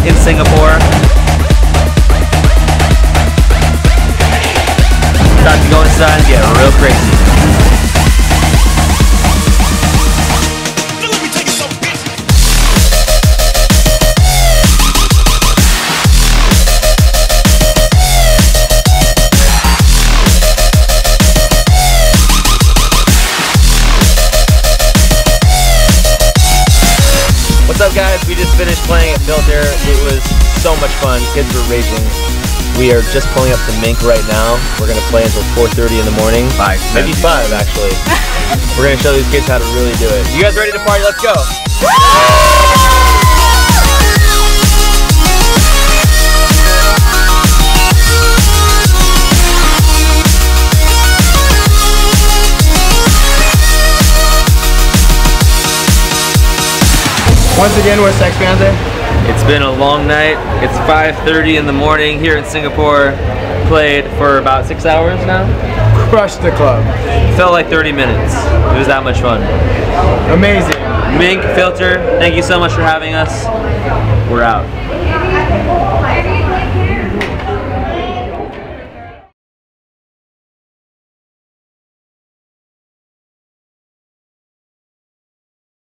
in Singapore. About to go inside and get real crazy. What's up, guys? We just finished playing at Filter. It was so much fun. Kids were raging. We are just pulling up to Mink right now. We're gonna play until 4:30 in the morning. Maybe 5 actually. We're gonna show these kids how to really do it. You guys ready to party? Let's go. Once again, we're Sex Panther. It's been a long night. It's 5:30 in the morning here in Singapore. Played for about 6 hours now. Crushed the club. Felt like 30 minutes. It was that much fun. Amazing. Mink, Filter, thank you so much for having us. We're out.